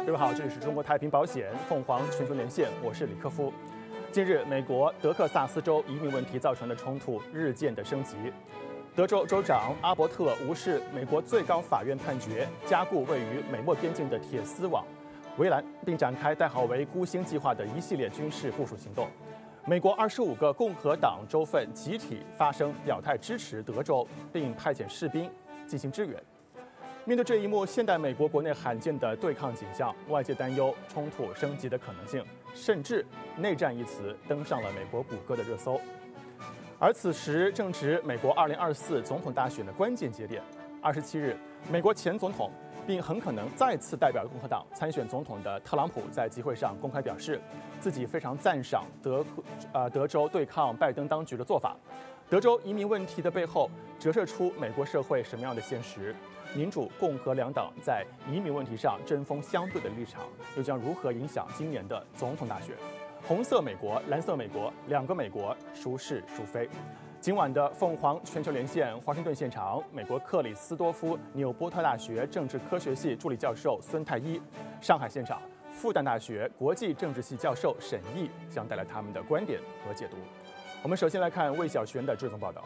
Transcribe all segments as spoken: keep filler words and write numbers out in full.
各位好，这里是中国太平保险凤凰全球连线，我是李克夫。近日，美国德克萨斯州移民问题造成的冲突日渐的升级。德州州长阿伯特无视美国最高法院判决，加固位于美墨边境的铁丝网围栏，并展开代号为“孤星计划”的一系列军事部署行动。美国二十五个共和党州份集体发声表态支持德州，并派遣士兵进行支援。面对这一幕现代美国国内罕见的对抗景象，外界担忧冲突升级的可能性，甚至“内战”一词登上了美国谷歌的热搜。而此时正值美国二零二四总统大选的关键节点。二十七日，美国前总统并很可能再次代表共和党参选总统的特朗普在集会上公开表示，自己非常赞赏德呃德州对抗拜登当局的做法。德州移民问题的背后折射出美国社会什么样的现实？民主、共和两党在移民问题上针锋相对的立场，又将如何影响今年的总统大选？红色美国、蓝色美国，两个美国，孰是孰非？今晚的凤凰全球连线华盛顿现场，美国克里斯多夫纽波特大学政治科学系助理教授孙太一；上海现场，复旦大学国际政治系教授沈毅将带来他们的观点和解读。我们首先来看魏小璇的追踪报道。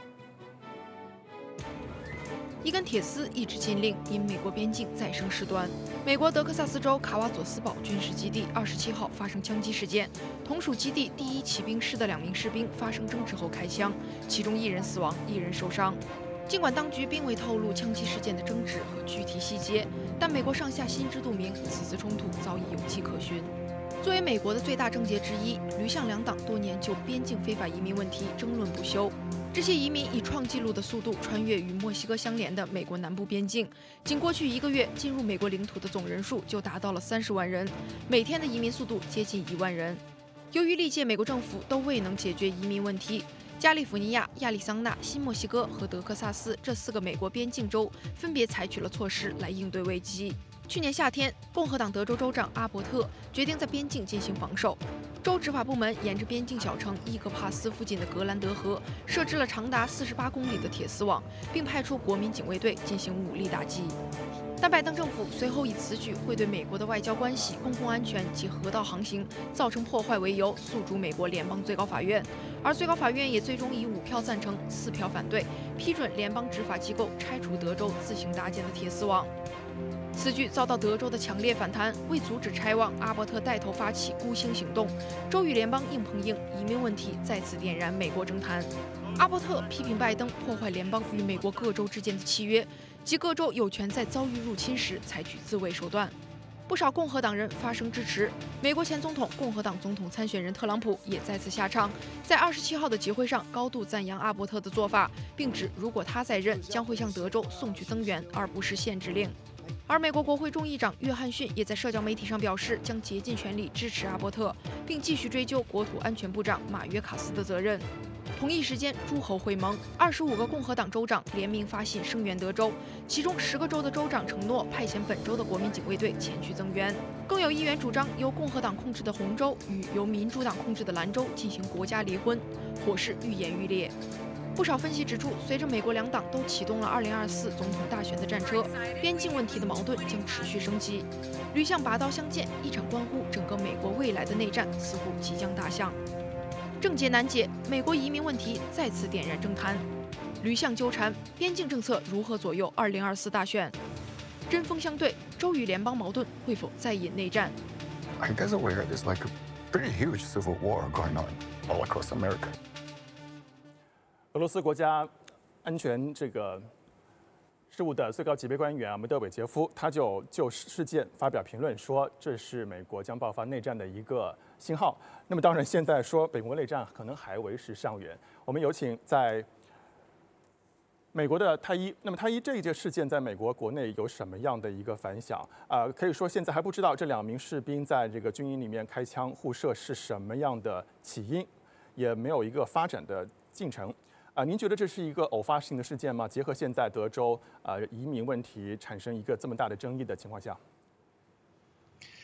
一根铁丝一纸禁令，因美国边境再生事端。美国德克萨斯州卡瓦佐斯堡军事基地二十七号发生枪击事件，同属基地第一骑兵师的两名士兵发生争执后开枪，其中一人死亡，一人受伤。尽管当局并未透露枪击事件的争执和具体细节，但美国上下心知肚明，此次冲突早已有迹可循。作为美国的最大政界之一，吕向两党多年就边境非法移民问题争论不休。这些移民以创纪录的速度穿越与墨西哥相连的美国南部边境，仅过去一个月，进入美国领土的总人数就达到了三十万人，每天的移民速度接近一万人。由于历届美国政府都未能解决移民问题，加利福尼亚、亚利桑那、新墨西哥和德克萨斯这四个美国边境州分别采取了措施来应对危机。去年夏天，共和党德州州长阿伯特决定在边境进行防守。州执法部门沿着边境小城伊格帕斯附近的格兰德河设置了长达四十八公里的铁丝网，并派出国民警卫队进行武力打击。但拜登政府随后以此举会对美国的外交关系、公共安全及河道航行造成破坏为由，诉诸美国联邦最高法院。而最高法院也最终以五票赞成、四票反对，批准联邦执法机构拆除德州自行搭建的铁丝网。此举遭到德州的强烈反弹，为阻止拆网，阿伯特带头发起孤星行动，州与联邦硬碰硬，移民问题再次点燃美国政坛。阿伯特批评拜登破坏联邦与美国各州之间的契约，即各州有权在遭遇入侵时采取自卫手段。不少共和党人发声支持，美国前总统、共和党总统参选人特朗普也再次下场，在二十七号的集会上高度赞扬阿伯特的做法，并指如果他在任，将会向德州送去增援，而不是限制令。而美国国会众议长约翰逊也在社交媒体上表示，将竭尽全力支持阿伯特，并继续追究国土安全部长马约卡斯的责任。同一时间，诸侯会盟，二十五个共和党州长联名发信声援德州，其中十个州的州长承诺派遣本州的国民警卫队前去增援。更有议员主张由共和党控制的红州与由民主党控制的蓝州进行国家离婚，火势愈演愈烈。不少分析指出，随着美国两党都启动了二零二四总统大选的战车，边境问题的矛盾将持续升级。驴象拔刀相见，一场关乎整个美国未来的内战似乎即将打响。症结难解，美国移民问题再次点燃政坛，驴象纠缠，边境政策如何左右二零二四大选？针锋相对，州与联邦矛盾会否再引内战 I guess where there's like a pretty huge civil war going on all across America. 俄罗斯国家安全这个事务的最高级别官员啊，梅德韦杰夫，他就就事件发表评论说，这是美国将爆发内战的一个信号。那么当然，现在说美国内战可能还为时尚远。我们有请在美国的太一，那么太一这一件事件在美国国内有什么样的一个反响？啊、呃，可以说现在还不知道这两名士兵在这个军营里面开枪互射是什么样的起因，也没有一个发展的进程。啊、呃，您觉得这是一个偶发性的事件吗？结合现在德州呃移民问题产生一个这么大的争议的情况下。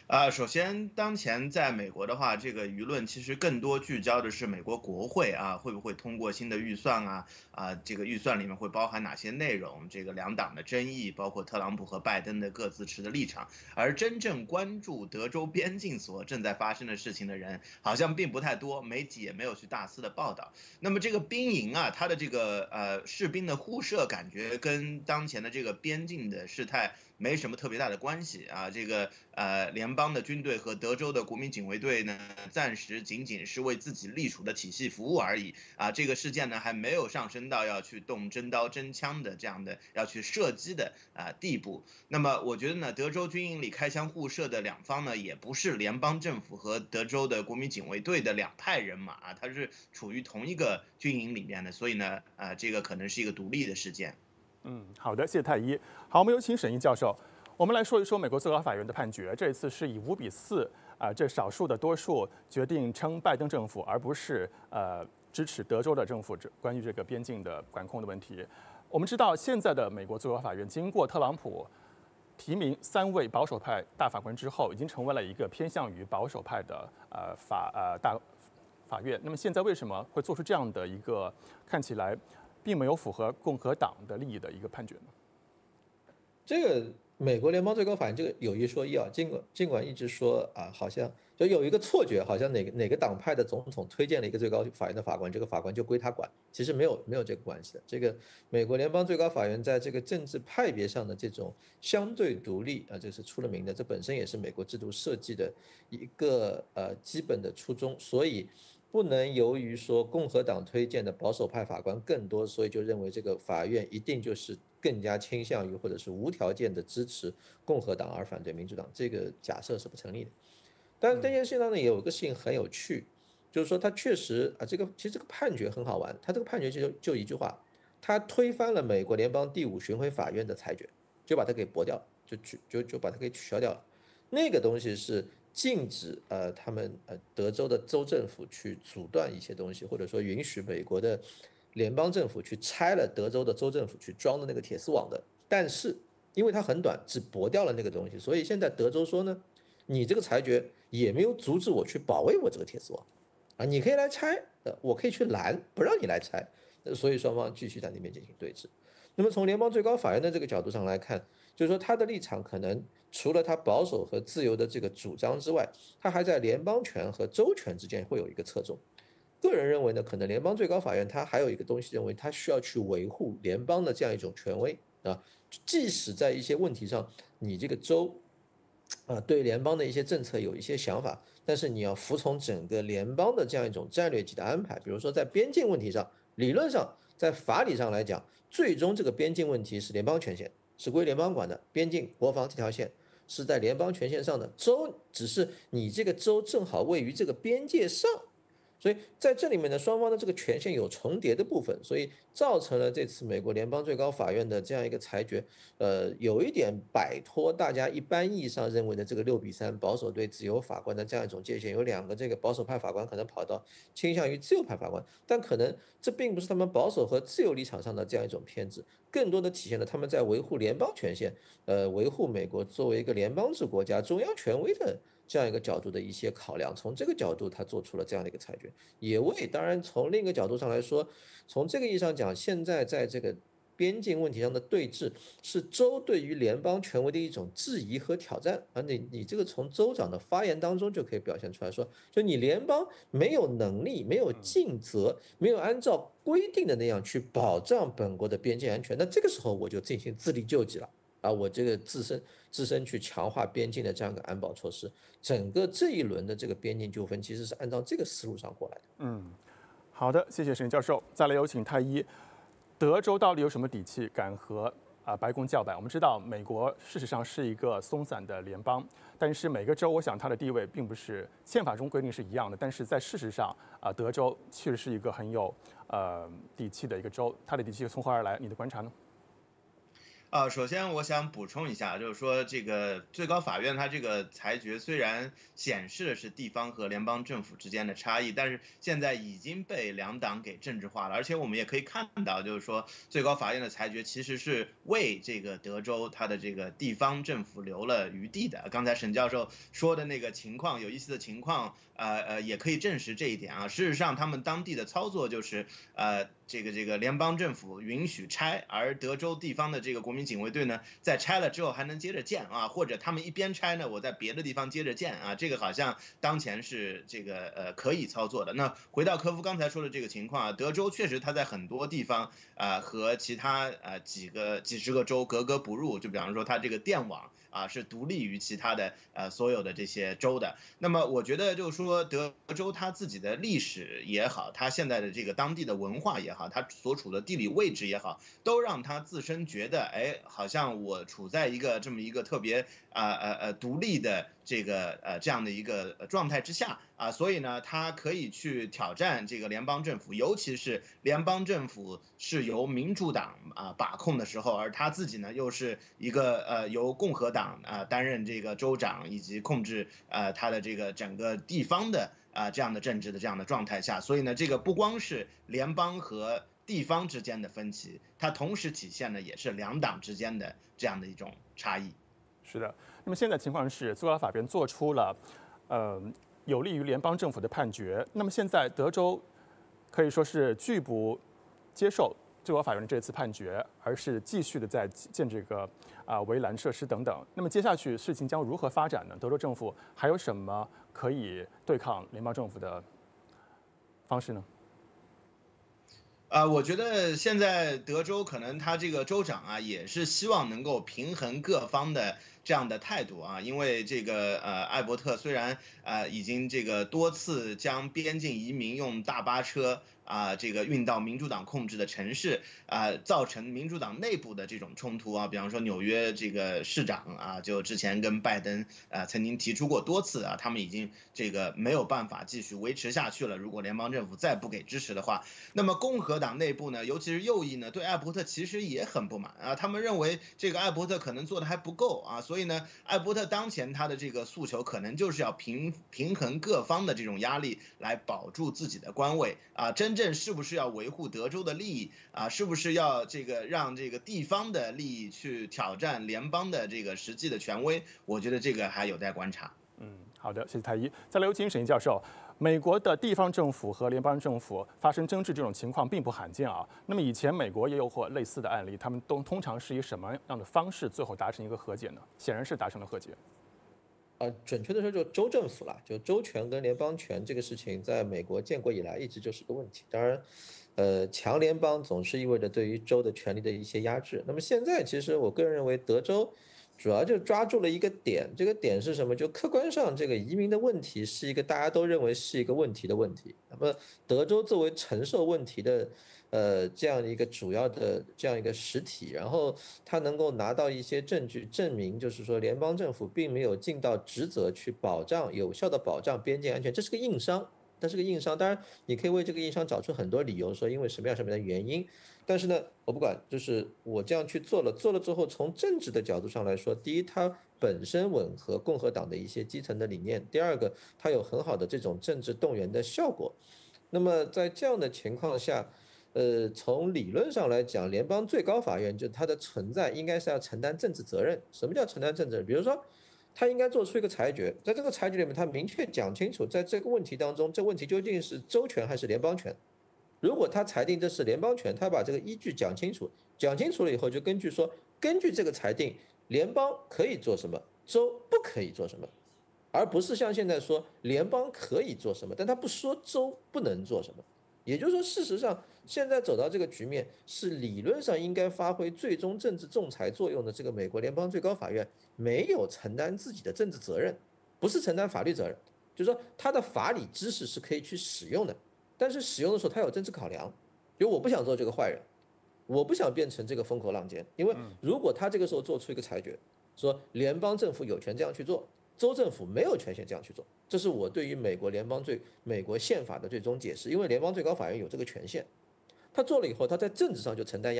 啊，首先，当前在美国的话，这个舆论其实更多聚焦的是美国国会啊，会不会通过新的预算啊？啊，这个预算里面会包含哪些内容？这个两党的争议，包括特朗普和拜登的各自持的立场。而真正关注德州边境所正在发生的事情的人，好像并不太多，媒体也没有去大肆的报道。那么这个兵营啊，它的这个呃士兵的互设，感觉跟当前的这个边境的事态没什么特别大的关系啊。这个呃联邦的军队和德州的国民警卫队呢，暂时仅仅是为自己隶属的体系服务而已啊。这个事件呢，还没有上升到要去动真刀真枪的这样的要去射击的啊地步。那么我觉得呢，德州军营里开枪互射的两方呢，也不是联邦政府和德州的国民警卫队的两派人马啊，它是处于同一个军营里面的，所以呢，呃，这个可能是一个独立的事件。 嗯，好的，谢谢太一。好，我们有请沈毅教授，我们来说一说美国最高法院的判决。这一次是以五比四啊、呃，这少数的多数决定称拜登政府，而不是呃支持德州的政府关于这个边境的管控的问题。我们知道，现在的美国最高法院经过特朗普提名三位保守派大法官之后，已经成为了一个偏向于保守派的呃法呃大法院。那么现在为什么会做出这样的一个看起来并没有符合共和党的利益的一个判决呢？ 这个美国联邦最高法院这个有一说一啊，尽管尽管一直说啊，好像就有一个错觉，好像哪个哪个党派的总统推荐了一个最高法院的法官，这个法官就归他管，其实没有没有这个关系的。这个美国联邦最高法院在这个政治派别上的这种相对独立啊，这是出了名的，这本身也是美国制度设计的一个呃基本的初衷，所以不能由于说共和党推荐的保守派法官更多，所以就认为这个法院一定就是更加倾向于或者是无条件的支持共和党而反对民主党，这个假设是不成立的。但是这件事情上呢，也有一个事情很有趣，就是说他确实啊，这个其实这个判决很好玩，他这个判决就就一句话，他推翻了美国联邦第五巡回法院的裁决，就把它给驳掉了，就取就就把它给取消掉了。那个东西是禁止呃他们呃德州的州政府去阻断一些东西，或者说允许美国的联邦政府去拆了德州的州政府去装的那个铁丝网的。但是因为它很短，只驳掉了那个东西，所以现在德州说呢，你这个裁决也没有阻止我去保卫我这个铁丝网啊，你可以来拆，呃，我可以去拦，不让你来拆。所以双方继续在那边进行对峙。那么从联邦最高法院的这个角度上来看，就是说他的立场可能除了他保守和自由的这个主张之外，他还在联邦权和州权之间会有一个侧重。个人认为呢，可能联邦最高法院它还有一个东西，认为它需要去维护联邦的这样一种权威啊，即使在一些问题上，你这个州啊对联邦的一些政策有一些想法，但是你要服从整个联邦的这样一种战略级的安排。比如说在边境问题上，理论上在法理上来讲，最终这个边境问题是联邦权限，是归联邦管的，边境国防这条线是在联邦权限上的，州只是你这个州正好位于这个边界上。所以在这里面呢，双方的这个权限有重叠的部分，所以造成了这次美国联邦最高法院的这样一个裁决，呃，有一点摆脱大家一般意义上认为的这个六比三保守对自由法官的这样一种界限，有两个这个保守派法官可能跑到倾向于自由派法官，但可能这并不是他们保守和自由立场上的这样一种偏执，更多的体现了他们在维护联邦权限，呃，维护美国作为一个联邦制国家中央权威的这样一个角度的一些考量，从这个角度他做出了这样的一个裁决，也为当然从另一个角度上来说，从这个意义上讲，现在在这个边境问题上的对峙是州对于联邦权威的一种质疑和挑战，而你你这个从州长的发言当中就可以表现出来说，就你联邦没有能力、没有尽责、没有按照规定的那样去保障本国的边境安全，那这个时候我就进行自力救济了。啊，我这个自身自身去强化边境的这样一个安保措施，整个这一轮的这个边境纠纷其实是按照这个思路上过来的。 嗯，好的，谢谢沈教授。再来有请太一，德州到底有什么底气敢和啊、呃、白宫叫板？我们知道美国事实上是一个松散的联邦，但是每个州我想它的地位并不是宪法中规定是一样的，但是在事实上啊、呃，德州确实是一个很有呃底气的一个州，它的底气从何而来？你的观察呢？ 啊，首先我想补充一下，就是说这个最高法院它这个裁决虽然显示的是地方和联邦政府之间的差异，但是现在已经被两党给政治化了，而且我们也可以看到，就是说最高法院的裁决其实是为这个德州它的这个地方政府留了余地的。刚才沈教授说的那个情况，有意思的情况，呃呃，也可以证实这一点啊。事实上，他们当地的操作就是，呃，这个这个联邦政府允许拆，而德州地方的这个国民警卫队呢，在拆了之后还能接着建啊，或者他们一边拆呢，我在别的地方接着建啊，这个好像当前是这个呃可以操作的。那回到科夫刚才说的这个情况啊，德州确实它在很多地方啊、呃、和其他呃几个几十个州格格不入，就比方说它这个电网啊是独立于其他的呃所有的这些州的。那么我觉得就是说德州它自己的历史也好，它现在的这个当地的文化也好，它所处的地理位置也好，都让它自身觉得，哎，好像我处在一个这么一个特别啊呃呃独立的这个呃这样的一个状态之下啊，所以呢，它可以去挑战这个联邦政府，尤其是联邦政府是由民主党啊把控的时候，而他自己呢又是一个呃由共和党啊担任这个州长以及控制呃他的这个整个地方的啊这样的政治的这样的状态下，所以呢，这个不光是联邦和地方之间的分歧，它同时体现的也是两党之间的这样的一种差异。 是的，那么现在情况是，最高法院做出了，呃，有利于联邦政府的判决。那么现在德州可以说是拒不接受最高法院的这次判决，而是继续的在建这个啊、呃、围栏设施等等。那么接下去事情将如何发展呢？德州政府还有什么可以对抗联邦政府的方式呢？ 啊，我觉得现在德州可能他这个州长啊，也是希望能够平衡各方的这样的态度啊，因为这个呃艾伯特虽然呃已经这个多次将边境移民用大巴车啊这个运到民主党控制的城市啊，造成民主党内部的这种冲突啊，比方说纽约这个市长啊，就之前跟拜登啊曾经提出过多次啊，他们已经这个没有办法继续维持下去了，如果联邦政府再不给支持的话，那么共和党内部呢，尤其是右翼呢，对艾伯特其实也很不满啊，他们认为这个艾伯特可能做的还不够啊，所以呢，艾伯特当前他的这个诉求可能就是要平平衡各方的这种压力，来保住自己的官位啊，真正是不是要维护德州的利益啊，是不是要这个让这个地方的利益去挑战联邦的这个实际的权威，我觉得这个还有待观察。 嗯，好的，谢谢太医。再来有请沈毅教授。美国的地方政府和联邦政府发生争执这种情况并不罕见啊。那么以前美国也有过类似的案例，他们都通常是以什么样的方式最后达成一个和解呢？显然是达成了和解。 呃，准确的说，就州政府啦，就州权跟联邦权这个事情，在美国建国以来一直就是个问题。当然，呃，强联邦总是意味着对于州的权力的一些压制。那么现在，其实我个人认为，德州主要就抓住了一个点，这个点是什么？就客观上这个移民的问题是一个大家都认为是一个问题的问题。那么德州作为承受问题的，呃，这样一个主要的这样一个实体，然后他能够拿到一些证据证明，就是说联邦政府并没有尽到职责去保障有效的保障边境安全，这是个硬伤。它是个硬伤，当然你可以为这个硬伤找出很多理由，说因为什么样什么样的原因。但是呢，我不管，就是我这样去做了，做了之后，从政治的角度上来说，第一，它本身吻合共和党的一些基层的理念；第二个，它有很好的这种政治动员的效果。那么在这样的情况下，呃，从理论上来讲，联邦最高法院就它的存在应该是要承担政治责任。什么叫承担政治责任？比如说，他应该做出一个裁决，在这个裁决里面，他明确讲清楚，在这个问题当中，这问题究竟是州权还是联邦权。如果他裁定这是联邦权，他把这个依据讲清楚，讲清楚了以后，就根据说，根据这个裁定，联邦可以做什么，州不可以做什么，而不是像现在说联邦可以做什么，但他不说州不能做什么。也就是说，事实上，现在走到这个局面，是理论上应该发挥最终政治仲裁作用的这个美国联邦最高法院没有承担自己的政治责任，不是承担法律责任，就是说他的法理知识是可以去使用的，但是使用的时候他有政治考量，因为我不想做这个坏人，我不想变成这个风口浪尖，因为如果他这个时候做出一个裁决，说联邦政府有权这样去做，州政府没有权限这样去做，这是我对于美国联邦最美国宪法的最终解释。因为联邦最高法院有这个权限，他做了以后，他在政治上就承担压力，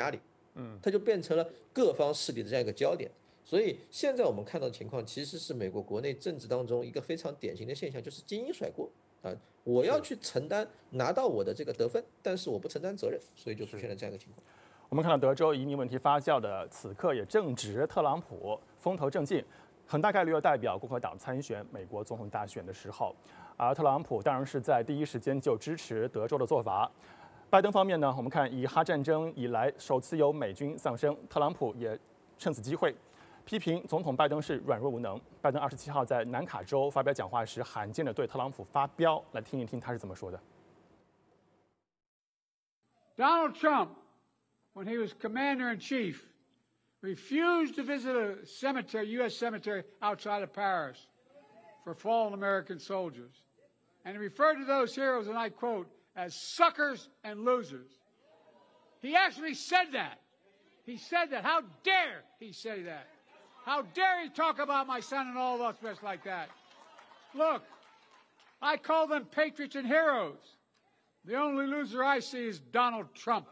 嗯，它就变成了各方势力的这样一个焦点。所以现在我们看到的情况，其实是美国国内政治当中一个非常典型的现象，就是精英甩锅啊，我要去承担拿到我的这个得分，但是我不承担责任，所以就出现了这样一个情况。 我们看到德州移民问题发酵的此刻，也正值特朗普风头正劲，很大概率要代表共和党参选美国总统大选的时候。而特朗普当然是在第一时间就支持德州的做法。拜登方面呢，我们看以哈战争以来首次有美军丧生，特朗普也趁此机会批评总统拜登是软弱无能。拜登二十七号在南卡州发表讲话时，罕见的对特朗普发飙，来听一听他是怎么说的。 Donald Trump, when he was commander in chief, refused to visit a cemetery, U S cemetery outside of Paris for fallen American soldiers. And he referred to those heroes, and I quote, as suckers and losers. He actually said that. He said that. How dare he say that? How dare he talk about my son and all of us rest like that? Look, I call them patriots and heroes. The only loser I see is Donald Trump.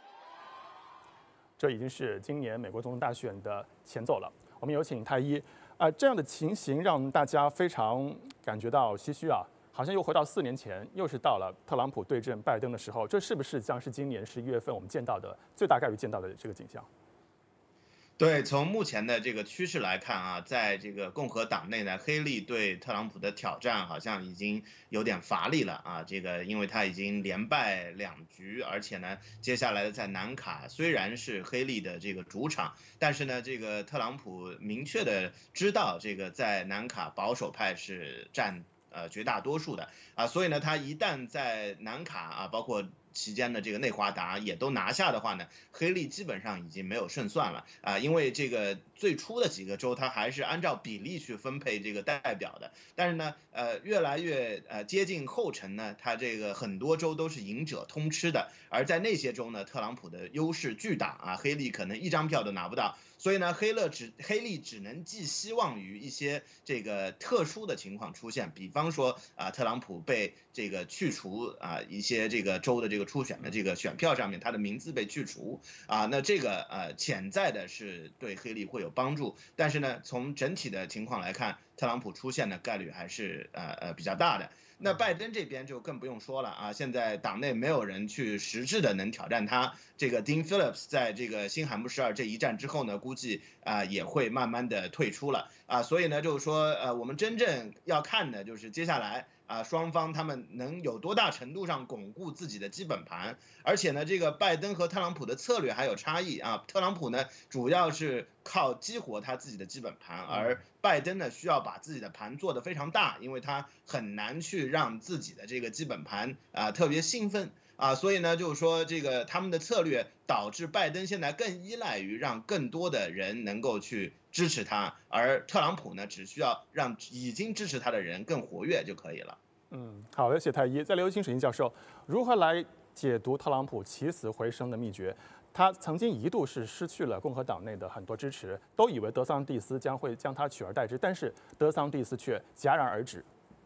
这已经是今年美国总统大选的前奏了。我们有请太一。呃，这样的情形让大家非常感觉到唏嘘啊，好像又回到四年前，又是到了特朗普对阵拜登的时候，这是不是将是今年十一月份我们见到的最大概率见到的这个景象？ 对，从目前的这个趋势来看啊，在这个共和党内呢，黑利对特朗普的挑战好像已经有点乏力了啊。这个因为他已经连败两局，而且呢，接下来的在南卡虽然是黑利的这个主场，但是呢，这个特朗普明确的知道这个在南卡保守派是占呃绝大多数的啊，所以呢，他一旦在南卡啊，包括期间的这个内华达也都拿下的话呢，黑利基本上已经没有胜算了啊，因为这个最初的几个州它还是按照比例去分配这个代表的，但是呢，呃，越来越呃接近后程呢，它这个很多州都是赢者通吃的，而在那些州呢，特朗普的优势巨大啊，黑利可能一张票都拿不到。所以呢，黑勒只黑利只能寄希望于一些这个特殊的情况出现，比方说啊，特朗普被这个去除啊，一些这个州的这个初选的这个选票上面他的名字被去除啊，那这个呃潜在的是对黑利会有帮助，但是呢，从整体的情况来看，特朗普出现的概率还是呃呃比较大的。那拜登这边就更不用说了啊，现在党内没有人去实质的能挑战他。这个 Dean Phillips 在这个新罕布什尔这一战之后呢，估计啊也会慢慢的退出了啊，所以呢就是说呃我们真正要看的就是接下来啊双方他们能有多大程度上巩固自己的基本盘，而且呢这个拜登和特朗普的策略还有差异啊，特朗普呢主要是靠激活他自己的基本盘，而拜登呢需要把自己的盘做得非常大，因为他很难去让自己的这个基本盘啊特别兴奋。啊，所以呢，就是说这个他们的策略导致拜登现在更依赖于让更多的人能够去支持他，而特朗普呢，只需要让已经支持他的人更活跃就可以了。 嗯，好的，谢太一。在刘清水英教授如何来解读特朗普起死回生的秘诀？他曾经一度是失去了共和党内的很多支持，都以为德桑蒂斯将会将他取而代之，但是德桑蒂斯却戛然而止。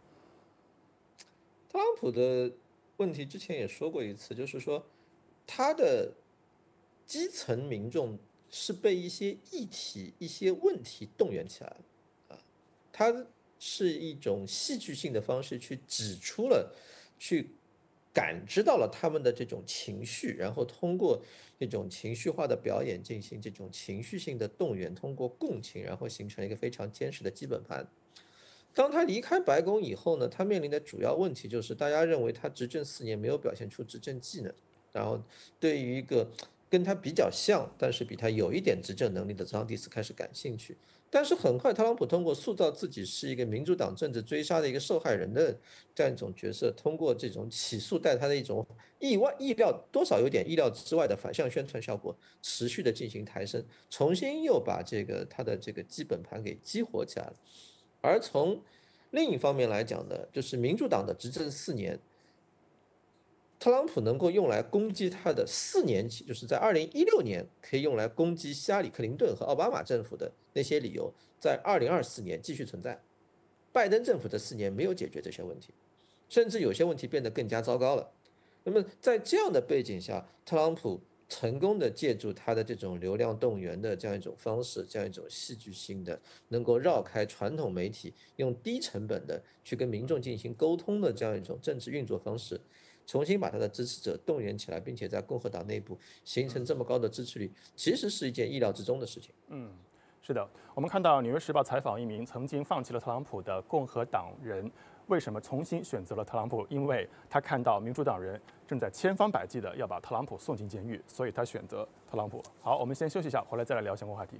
特朗普的问题之前也说过一次，就是说他的基层民众是被一些议题、一些问题动员起来了啊，他是一种戏剧性的方式去指出了、去感知到了他们的这种情绪，然后通过这种情绪化的表演进行这种情绪性的动员，通过共情，然后形成一个非常坚实的基本盘。当他离开白宫以后呢，他面临的主要问题就是大家认为他执政四年没有表现出执政技能，然后对于一个跟他比较像但是比他有一点执政能力的德桑蒂斯开始感兴趣。但是很快特朗普通过塑造自己是一个民主党政治追杀的一个受害人的这样一种角色，通过这种起诉带他的一种意外意料多少有点意料之外的反向宣传效果，持续的进行抬升，重新又把这个他的这个基本盘给激活起来了。而从另一方面来讲呢，就是民主党的执政四年，特朗普能够用来攻击他的四年期，就是在二零一六年可以用来攻击希拉里·克林顿和奥巴马政府的那些理由，在二零二四年继续存在。拜登政府的四年没有解决这些问题，甚至有些问题变得更加糟糕了。那么在这样的背景下，特朗普成功的借助他的这种流量动员的这样一种方式，这样一种戏剧性的，能够绕开传统媒体，用低成本的去跟民众进行沟通的这样一种政治运作方式，重新把他的支持者动员起来，并且在共和党内部形成这么高的支持率，其实是一件意料之中的事情。 嗯，是的，我们看到《纽约时报》采访一名曾经放弃了特朗普的共和党人。为什么重新选择了特朗普？因为他看到民主党人正在千方百计的要把特朗普送进监狱，所以他选择特朗普。好，我们先休息一下，回来再来聊相关话题。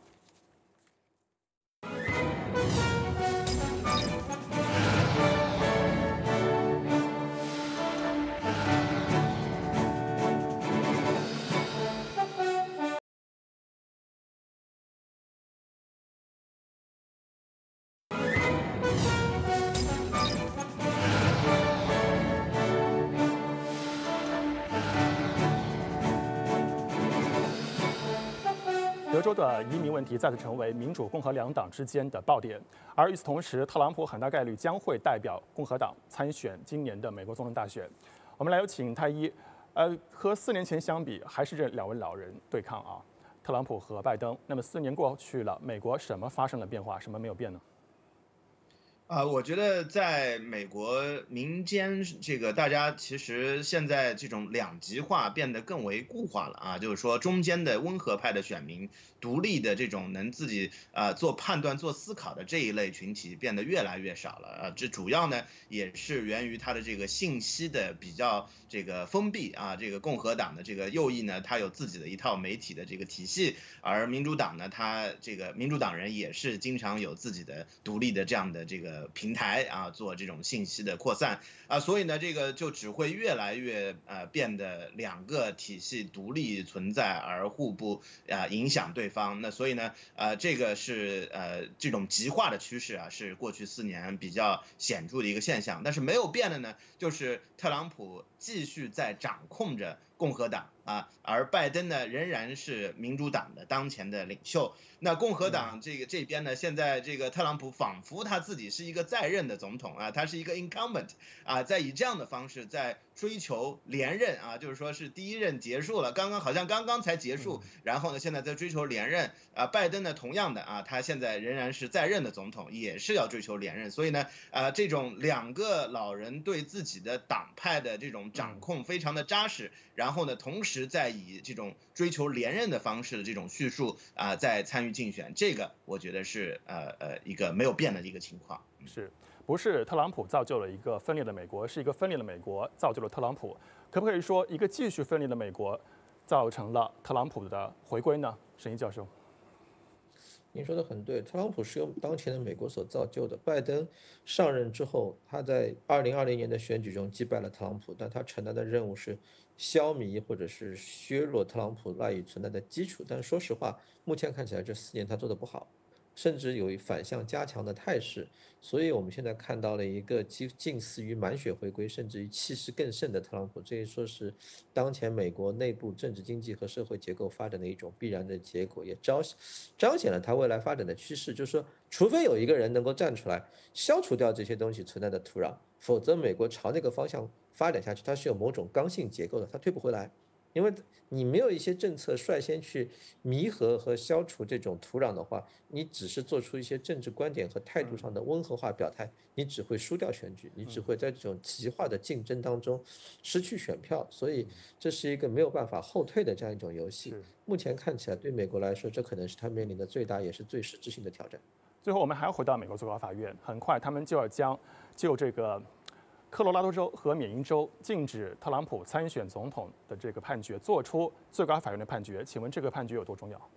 德州的移民问题再次成为民主共和两党之间的爆点，而与此同时，特朗普很大概率将会代表共和党参选今年的美国总统大选。我们来有请太一，呃，和四年前相比，还是这两位老人对抗啊，特朗普和拜登。那么四年过去了，美国什么发生了变化，什么没有变呢？ 啊，我觉得在美国民间，这个大家其实现在这种两极化变得更为固化了啊，就是说中间的温和派的选民，独立的这种能自己啊做判断、做思考的这一类群体变得越来越少了啊。这主要呢也是源于它的这个信息的比较这个封闭啊，这个共和党的这个右翼呢，它有自己的一套媒体的这个体系，而民主党呢，它这个民主党人也是经常有自己的独立的这样的这个。平台啊，做这种信息的扩散啊，所以呢，这个就只会越来越呃变得两个体系独立存在，而互不啊影响对方。那所以呢，呃，这个是呃这种极化的趋势啊，是过去四年比较显著的一个现象。但是没有变的呢，就是特朗普继续在掌控着共和党啊，而拜登呢仍然是民主党的当前的领袖。那共和党这个这边呢，现在这个特朗普仿佛他自己是一个在任的总统啊，他是一个 incumbent 啊，在以这样的方式在追求连任啊，就是说是第一任结束了，刚刚好像刚刚才结束，然后呢现在在追求连任啊。拜登呢同样的啊，他现在仍然是在任的总统，也是要追求连任，所以呢啊这种两个老人对自己的党派的这种掌控非常的扎实，然后呢同时在以这种追求连任的方式的这种叙述啊在参与竞选，这个我觉得是呃呃一个没有变的一个情况。 是不是特朗普造就了一个分裂的美国？是一个分裂的美国造就了特朗普？可不可以说一个继续分裂的美国造成了特朗普的回归呢？沈毅教授， 您说的很对，特朗普是由当前的美国所造就的。拜登上任之后，他在二零二零年的选举中击败了特朗普，但他承担的任务是消弭或者是削弱特朗普赖以存在的基础。但说实话，目前看起来这四年他做的不好，甚至有反向加强的态势。所以我们现在看到了一个近近似于满血回归，甚至于气势更盛的特朗普，这一说是当前美国内部政治经济和社会结构发展的一种必然的结果，也彰彰显了他未来发展的趋势。就是说，除非有一个人能够站出来消除掉这些东西存在的土壤，否则美国朝那个方向发展下去，它是有某种刚性结构的，它退不回来。因为你没有一些政策率先去弥合和消除这种土壤的话，你只是做出一些政治观点和态度上的温和化表态，你只会输掉选举，你只会在这种极化的竞争当中失去选票。所以这是一个没有办法后退的这样一种游戏。目前看起来，对美国来说，这可能是他面临的最大也是最实质性的挑战。 最后，我们还要回到美国最高法院，很快他们就要将就这个科罗拉多州和缅因州禁止特朗普参选总统的这个判决做出最高法院的判决，请问这个判决有多重要？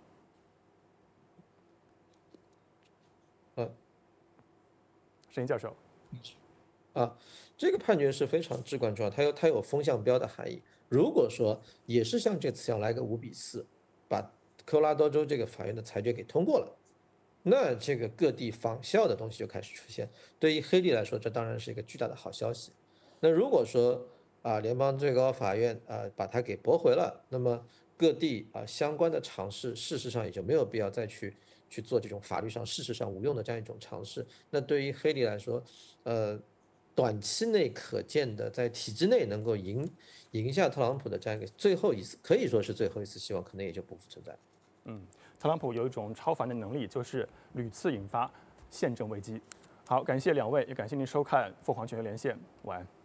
呃， 沈毅教授， 啊，这个判决是非常至关重要，它有它有风向标的含义。如果说也是像这次一样来个五比四，把科罗拉多州这个法院的裁决给通过了，那这个各地仿效的东西就开始出现。对于黑利来说，这当然是一个巨大的好消息。那如果说啊，联邦最高法院啊把它给驳回了，那么各地啊相关的尝试，事实上也就没有必要再去去做这种法律上事实上无用的这样一种尝试。那对于黑利来说，呃。 短期内可见的在体制内能够赢赢下特朗普的这样一个最后一次，可以说是最后一次希望，可能也就不复存在。 嗯，特朗普有一种超凡的能力，就是屡次引发宪政危机。好，感谢两位，也感谢您收看凤凰全球连线，晚安。